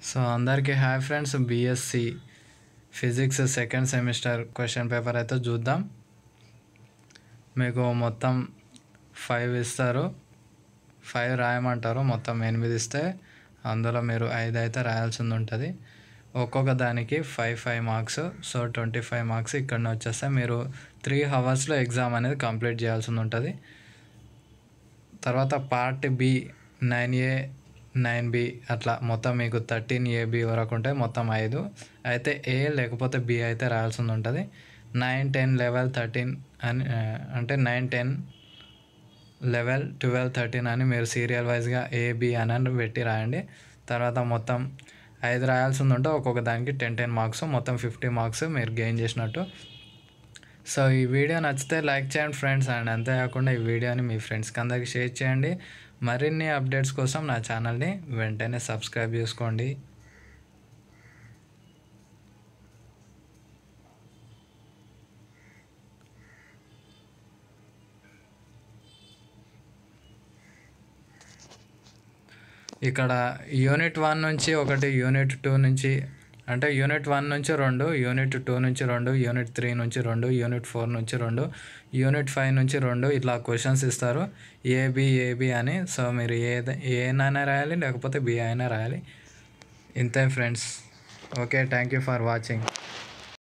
So అందరికీ hi friends, B.Sc physics second semester question paper అయితే చూద్దాం. మీకు మొత్తం 5 ఇస్తారు, 5 రాయమంటారు. మొత్తం 8 ఇస్తే అందులో మీరు 5 అయితే రాయాల్సి ఉంటుంది. ఒక్కొక్క దానికి 5 మార్క్స్. సో 25 మార్క్స్ ఇక్కడ వచ్చేస్తే మీరు 3 అవర్స్లో ఎగ్జామ్ అనేది కంప్లీట్ చేయాల్సి ఉంటుంది. తర్వాత పార్ట్ బి 9A 9B అట్లా మొత్తం మీకు 13AB వరకు ఉంటాయి. మొత్తం 5 అయితే ఏ లేకపోతే బి అయితే రాయాల్సి ఉంటుంది. 9, 10, 11, 13 అని అంటే 9, 10, 11, 12, 13 అని మీరు సీరియల్ వైజ్గా ఏబి అని పెట్టి రాయండి. తర్వాత మొత్తం 5 రాయాల్సి ఉంటే ఒక్కొక్క దానికి 10 మార్క్స్, మొత్తం 50 మార్క్స్ మీరు గెయిన్ చేసినట్టు. సో ఈ వీడియో నచ్చితే లైక్ చేయండి ఫ్రెండ్స్, అండ్ అంతేకాకుండా ఈ వీడియోని మీ ఫ్రెండ్స్కి అందరికీ షేర్ చేయండి. మరిన్ని అప్డేట్స్ కోసం నా ఛానల్ని వెంటనే సబ్స్క్రైబ్ చేసుకోండి. ఇక్కడ యూనిట్ 1 నుంచి ఒకటి, యూనిట్ 2 నుంచి అంటే యూనిట్ 1 నుంచి 2, యూనిట్ 2 నుంచి 2, యూనిట్ 3 నుంచి 2, యూనిట్ 4 నుంచి 2, యూనిట్ 5 నుంచి 2 ఇట్లా క్వశ్చన్స్ ఇస్తారు ఏబి అని. సో మీరు ఏనైనా రాయాలి లేకపోతే బి అయినా రాయాలి. ఇంతే friends. Okay, thank you for watching.